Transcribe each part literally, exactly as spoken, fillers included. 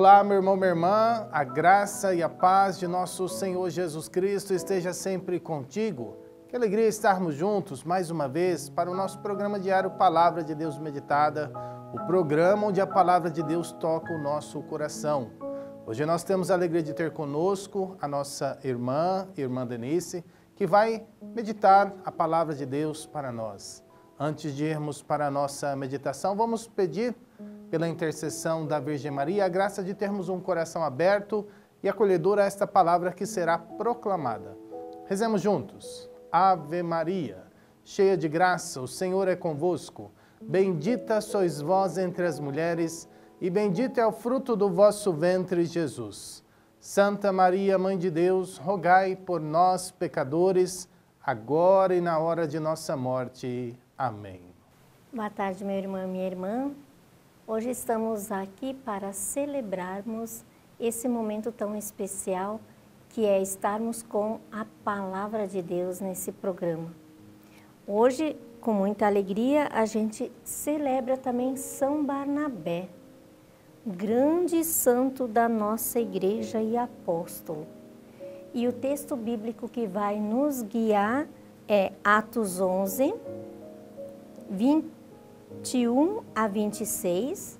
Olá, meu irmão, minha irmã, a graça e a paz de nosso Senhor Jesus Cristo esteja sempre contigo. Que alegria estarmos juntos mais uma vez para o nosso programa diário Palavra de Deus Meditada, o programa onde a Palavra de Deus toca o nosso coração. Hoje nós temos a alegria de ter conosco a nossa irmã, irmã Denise, que vai meditar a Palavra de Deus para nós. Antes de irmos para a nossa meditação, vamos pedir pela intercessão da Virgem Maria, a graça de termos um coração aberto e acolhedor a esta palavra que será proclamada. Rezemos juntos. Ave Maria, cheia de graça, o Senhor é convosco. Bendita sois vós entre as mulheres, e bendito é o fruto do vosso ventre, Jesus. Santa Maria, Mãe de Deus, rogai por nós, pecadores, agora e na hora de nossa morte. Amém. Boa tarde, meu irmão e minha irmã. Hoje estamos aqui para celebrarmos esse momento tão especial que é estarmos com a Palavra de Deus nesse programa. Hoje, com muita alegria, a gente celebra também São Barnabé, grande santo da nossa igreja e apóstolo. E o texto bíblico que vai nos guiar é Atos onze, vinte e um a vinte e seis,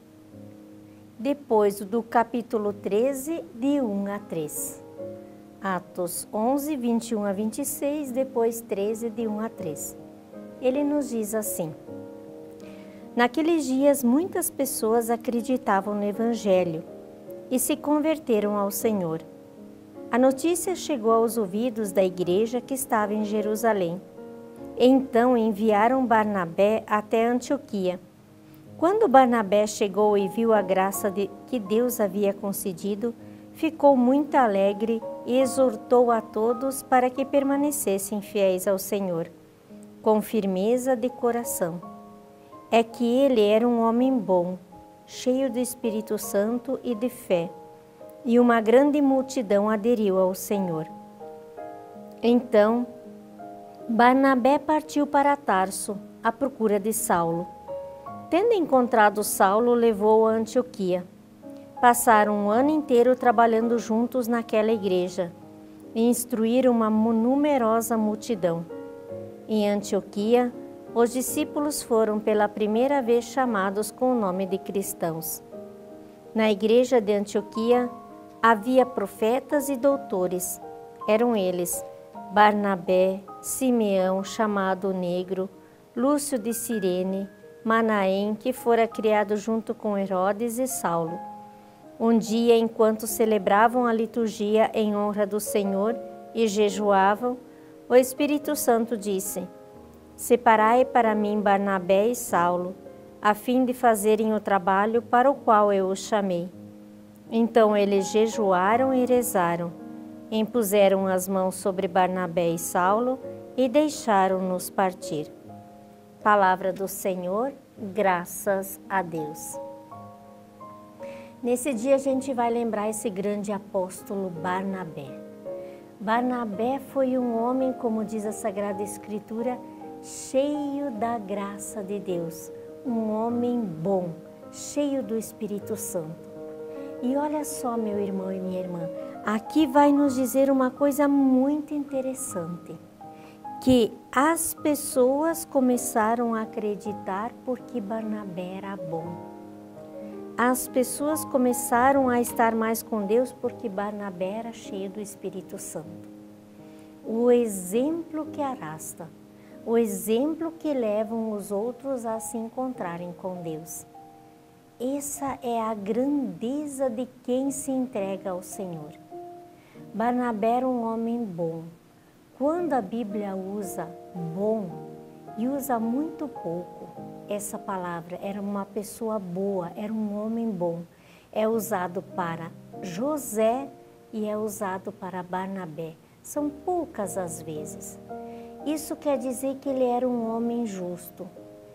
depois do capítulo treze, de um a três. Atos onze, vinte e um a vinte e seis, depois treze, de um a três. Ele nos diz assim: Naqueles dias muitas pessoas acreditavam no Evangelho e se converteram ao Senhor. A notícia chegou aos ouvidos da igreja que estava em Jerusalém. Então enviaram Barnabé até Antioquia. Quando Barnabé chegou e viu a graça de, que Deus havia concedido, ficou muito alegre e exortou a todos para que permanecessem fiéis ao Senhor, com firmeza de coração. É que ele era um homem bom, cheio do Espírito Santo e de fé, e uma grande multidão aderiu ao Senhor. Então, Barnabé partiu para Tarso, à procura de Saulo. Tendo encontrado Saulo, levou-o a Antioquia. Passaram um ano inteiro trabalhando juntos naquela igreja e instruíram uma numerosa multidão. Em Antioquia, os discípulos foram pela primeira vez chamados com o nome de cristãos. Na igreja de Antioquia havia profetas e doutores. Eram eles Barnabé, Simeão, chamado Negro, Lúcio de Cirene, Manaém, que fora criado junto com Herodes, e Saulo. Um dia, enquanto celebravam a liturgia em honra do Senhor e jejuavam, o Espírito Santo disse: Separai para mim Barnabé e Saulo, a fim de fazerem o trabalho para o qual eu os chamei. Então eles jejuaram e rezaram. Impuseram as mãos sobre Barnabé e Saulo e deixaram-nos partir. Palavra do Senhor, graças a Deus. Nesse dia a gente vai lembrar esse grande apóstolo Barnabé. Barnabé foi um homem, como diz a Sagrada Escritura, cheio da graça de Deus, um homem bom, cheio do Espírito Santo. E olha só, meu irmão e minha irmã, aqui vai nos dizer uma coisa muito interessante, que as pessoas começaram a acreditar porque Barnabé era bom. As pessoas começaram a estar mais com Deus porque Barnabé era cheio do Espírito Santo. O exemplo que arrasta, o exemplo que levam os outros a se encontrarem com Deus. Essa é a grandeza de quem se entrega ao Senhor. Barnabé era um homem bom. Quando a Bíblia usa bom, e usa muito pouco essa palavra, era uma pessoa boa, era um homem bom. É usado para José e é usado para Barnabé. São poucas as vezes. Isso quer dizer que ele era um homem justo,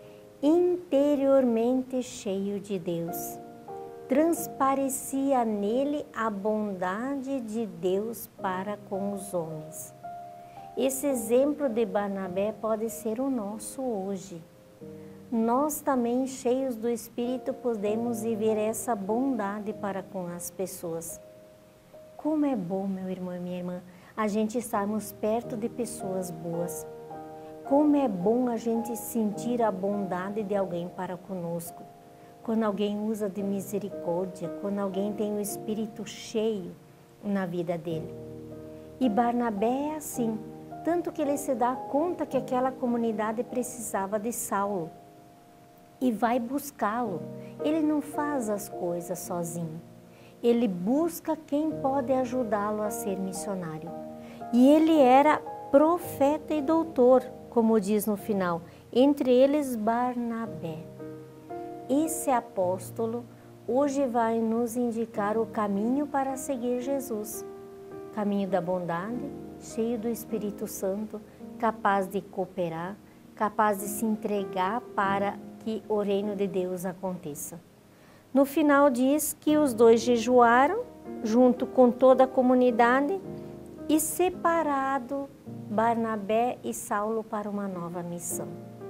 interiormente cheio de Deus. Transparecia nele a bondade de Deus para com os homens. Esse exemplo de Barnabé pode ser o nosso hoje. nós também, cheios do Espírito, podemos viver essa bondade para com as pessoas. Como é bom, meu irmão e minha irmã, a gente estarmos perto de pessoas boas. Como é bom a gente sentir a bondade de alguém para conosco. Quando alguém usa de misericórdia, quando alguém tem o Espírito cheio na vida dele. E Barnabé é assim, tanto que ele se dá conta que aquela comunidade precisava de Saulo e vai buscá-lo. Ele não faz as coisas sozinho, ele busca quem pode ajudá-lo a ser missionário. E ele era profeta e doutor, como diz no final, entre eles Barnabé. Esse apóstolo hoje vai nos indicar o caminho para seguir Jesus. Caminho da bondade, cheio do Espírito Santo, capaz de cooperar, capaz de se entregar para que o reino de Deus aconteça. No final diz que os dois jejuaram, junto com toda a comunidade, e separado Barnabé e Saulo para uma nova missão.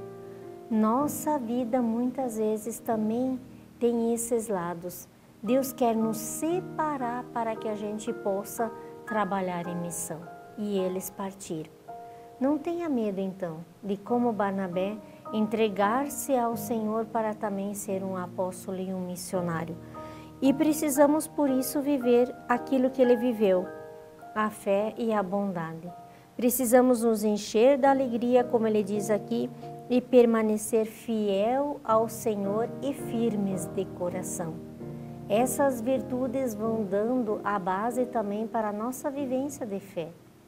Nossa vida muitas vezes também tem esses lados. Deus quer nos separar para que a gente possa trabalhar em missão. E eles partiram. Não tenha medo então de, como Barnabé, entregar-se ao Senhor para também ser um apóstolo e um missionário. E precisamos por isso viver aquilo que ele viveu, a fé e a bondade. Precisamos nos encher da alegria, como ele diz aqui, e permanecer fiel ao Senhor e firmes de coração. Essas virtudes vão dando a base também para a nossa vivência de fé.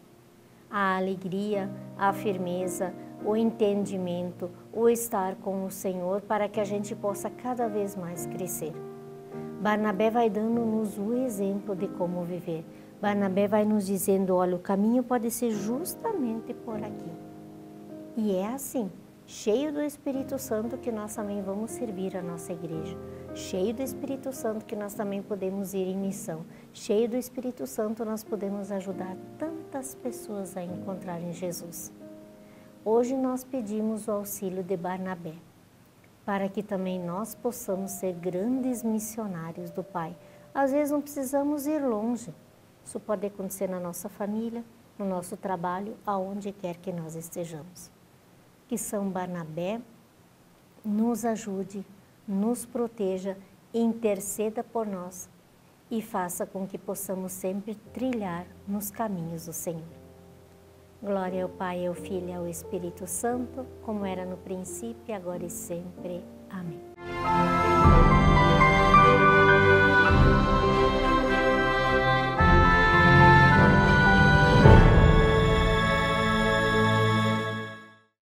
A alegria, a firmeza, o entendimento, o estar com o Senhor para que a gente possa cada vez mais crescer. Barnabé vai dando-nos o exemplo de como viver. Barnabé vai nos dizendo, olha, o caminho pode ser justamente por aqui. E é assim, cheio do Espírito Santo, que nós também vamos servir a nossa igreja. Cheio do Espírito Santo que nós também podemos ir em missão. Cheio do Espírito Santo nós podemos ajudar tantas pessoas a encontrarem Jesus. Hoje nós pedimos o auxílio de Barnabé, para que também nós possamos ser grandes missionários do Pai. Às vezes não precisamos ir longe. Isso pode acontecer na nossa família, no nosso trabalho, aonde quer que nós estejamos. Que São Barnabé nos ajude, nos proteja, interceda por nós e faça com que possamos sempre trilhar nos caminhos do Senhor. Glória ao Pai, ao Filho e ao Espírito Santo, como era no princípio, agora e sempre. Amém.